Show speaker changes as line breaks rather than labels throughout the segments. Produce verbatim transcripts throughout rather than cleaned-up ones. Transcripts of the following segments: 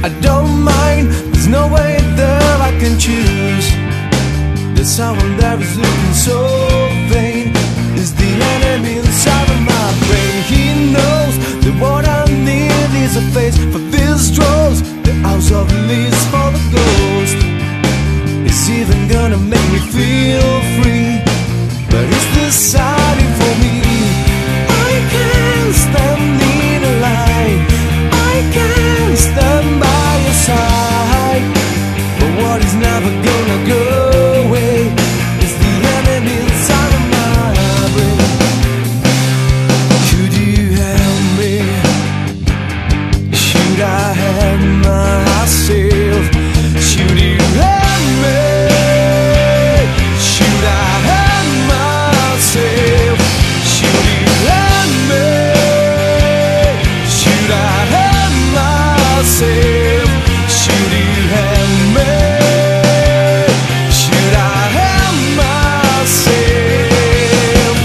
I don't mind, there's no way that I can choose. There's someone that is looking so vain. Is the enemy inside of my brain. He knows that what I need is a face for these draws, the house of leaves for the ghost. It's even gonna make me feel free, but it's deciding for me. I can't stand in a line, I can't stand by your side, but what is never gonna go away is the enemy inside of my brain. Could you help me? Should I help myself? Should you help me? Should I help myself? Should you help me? Should I help myself? Should you help me? Should I help myself?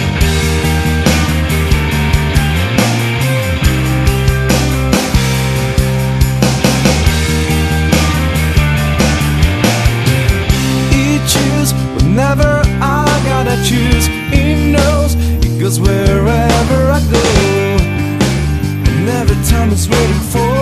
He chooses whenever I gotta choose. He knows he goes wherever I go, and every time it's waiting for